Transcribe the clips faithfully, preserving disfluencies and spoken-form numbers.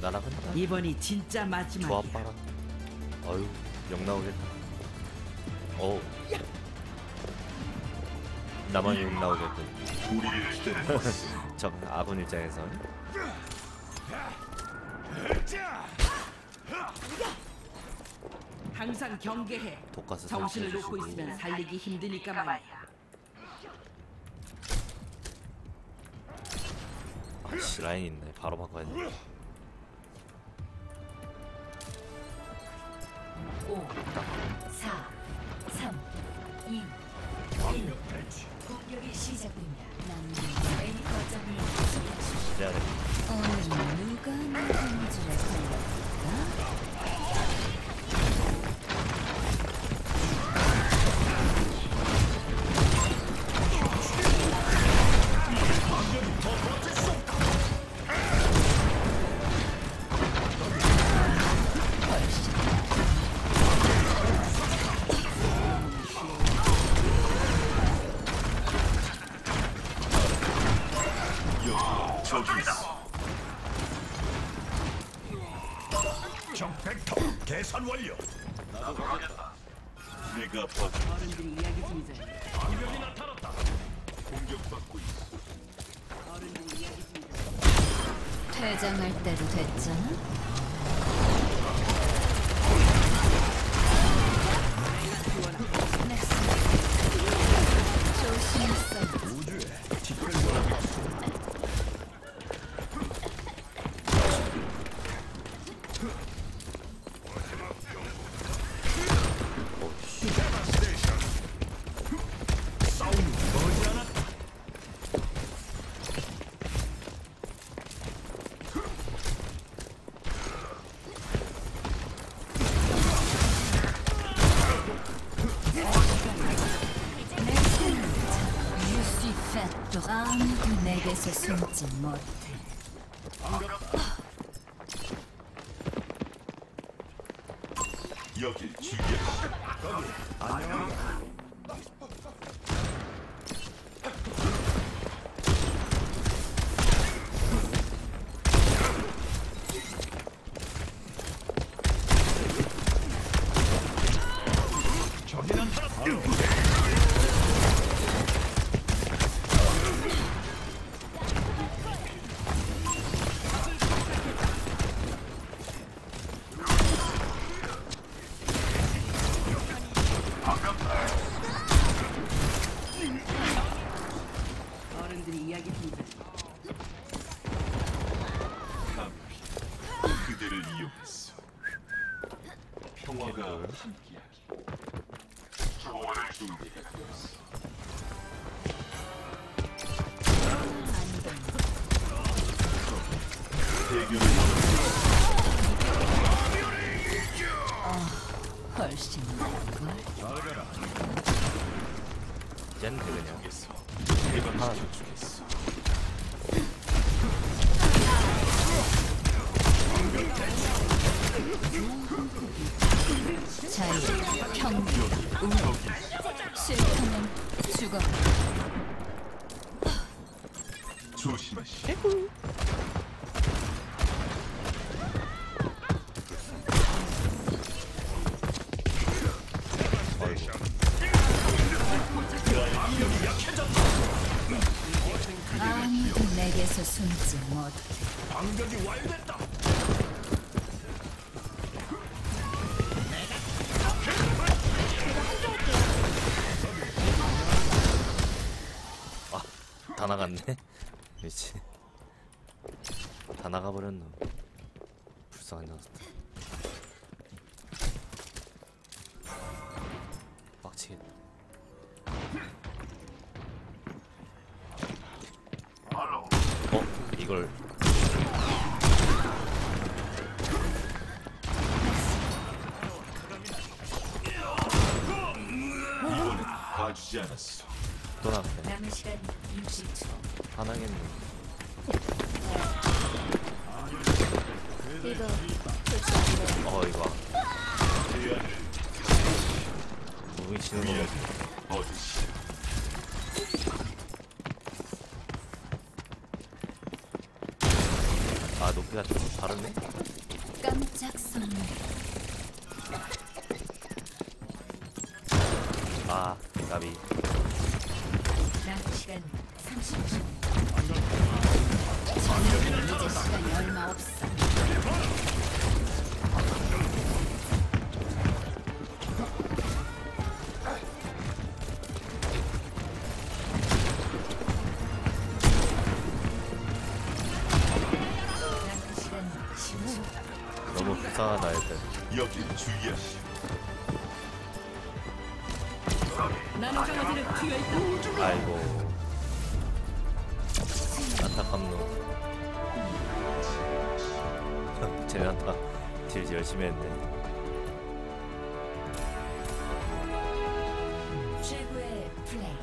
날아간다. 이번이 진짜 마지막이야. 조합 봐라. 어휴, 욕 나오겠다. 어우. 나만 욕 나오겠군. 저 아군 입장에서. 항상 경계해. 독가스 정신을 놓고 설치해주시고. 있으면 살리기 힘드니까 말이야. 아씨, 라인 있네. 바로 바꿔야 돼. 오, 사, 삼, 이, 일. 공격이 시작됩니다. 남은 A 거점을 수비하십시오. 내야 돼. 오늘은 누가 나쁜 줄에 걸렸을까? 적벡터 계산 완료. 나도 가겠다. 내가 버텨. 어른들이 이야기 중이잖아. 방벽이 나타났다. 공격받고 있어. 어른들이 이야기 중이잖아. 퇴장할 때도 됐잖아. 조심했어. 우주에 직결력이 있어. 싸움이 머지않았다. 아무도 내게서 숨지 못해. 여길 죽여. 거기 안녕. 저기 나타났다. 어른들이 이야기 중이잖아. 그대를 이용했어. 평화가 함께하기. 조언을 준비했어. 대결을 훨씬 나은걸? 젠드 그냥. 이건 하나 더 주겠어. 자유, 평등, 우호. 싫다면 죽어. 조심하시. 아무도 내게서 숨지 못해. 방벽이 완료됐다. 아, 다 나갔네. 미치. 다 나가버렸노. 불쌍한 녀석들. 빡치겠다. 어? 이걸 이번엔 봐주지 않았어. 또 나왔네. 남은 시간 육십 초. 하나겠네. 이거 어, 이거 무빙 치는 거 봐. 어디시? 아 높이가 좀 다르네. 깜짝 선물. 아 까비. 나 시간 삼십 초. 저녁에는 이제 시간이 얼마 없어. 나 시간 십 초. 너무 불쌍하다 애들. 여긴 주의하시. 나는 강아지를 튀어 있다. 아이고 안타깝노. 제나타 딜 열심히 했네. 최고의 플레이.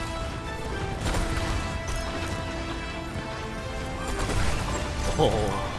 어허.